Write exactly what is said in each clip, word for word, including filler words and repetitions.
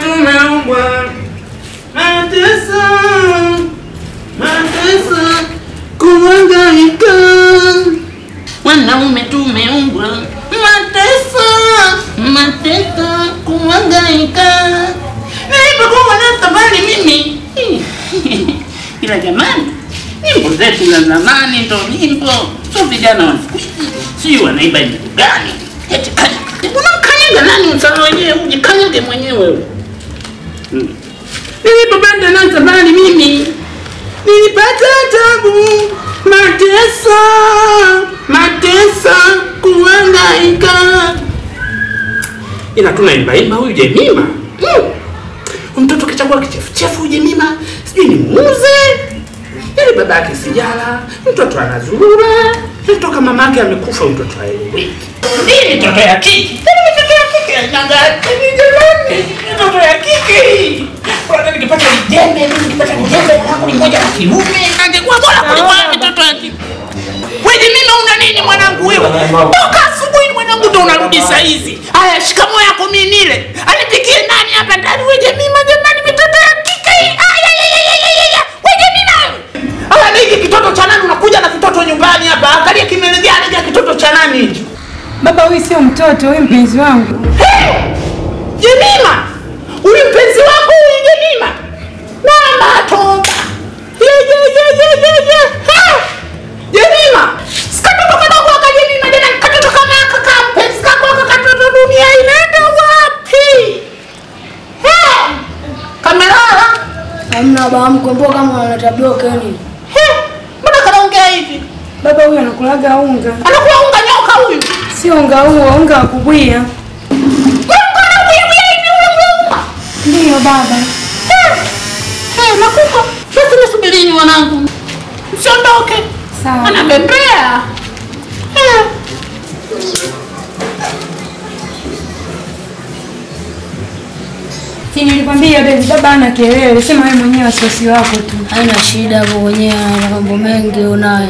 tumeumbwa mateso, mateso, kuhangaika. Wanaume tumeumbwa mateso, mateso, kuhangaika. Nilipokuwa natamani mimi. Ila jamani, nyimbo zetu za zamani ndo nyimbo. Sio vijana wa siku hizi. Sio wanaiba nyimbo gani? Eti unamkanyaga nani msao wenyewe? Ujikanyage mwenyewe wewe. Hmm. Nilipopenda na zamani mimi nilipata tabu, mateso, mateso, kuhangaika. Ila tunaimba imba huyu Jemima. Hmm. Mtoto kichagua kichefu-chefu huyu Jemima. Sijui ni muze. Ili babake sijala, mtoto anazurura. Mtoto mamake amekufa, mtoto haeleweki. Nini mtoto ya kiki? Mtoto ya kiki inangati ni jamani. Mtoto ya kiki. Kwa nikipata jembe, nikipata jembe yangu ni moja la kiume, angekuwa bora kuliko mtoto ya kiki. Wewe mimi una nini mwanangu wewe? Toka asubuhi mwanangu ndo unarudi saa hizi. Haya shikamoo yako mimi nile. Anipikie nani hapa ndani wewe Jemima jamani mtoto ya kiki? Aya wewe Jemima. Hala niki kitoto cha nani unakuja na kitoto nyumbani hapa? Angalia kimelegea anaja kitoto cha nani hicho? Baba huyu sio mtoto, huyu mpenzi wangu. Hey! Jemima! Huyu mpenzi wako huyu Jemima? Mama toba. Ye ye ye ye ye ye. Ha! Jemima! Sikatoto kadogo waka Jemima jana katoto kama kaka mpenzi kako katoto dunia inaenda wapi? Hey! Kamelala? Hamna baba mkomboa kama anatabia keni. He, mbona kanaongea hivi? Baba huyu anakulaga unga. Anakula unga nyoka huyu? Si unga huo, unga wa kubwia. Unga na kubwia hivi unga? Ndio baba. He, he, nakupa. Sasa nisubirini wanangu. Msiondoke. Sawa. Anabembea. He. Si nilikwambia baby, baba ana kelele, sema wewe mwenyewe wasiwasi wako tu. Haina shida hapo mwenyewe, ana mambo mengi unaye.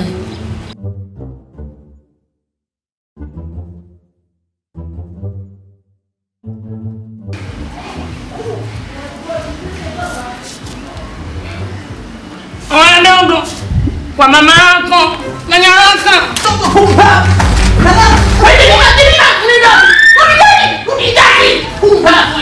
Oya ndogo, kwa mama yako, na nyaraka. Kumpa. Wewe ni mwana nini? Unidai. Unidai. Kumpa.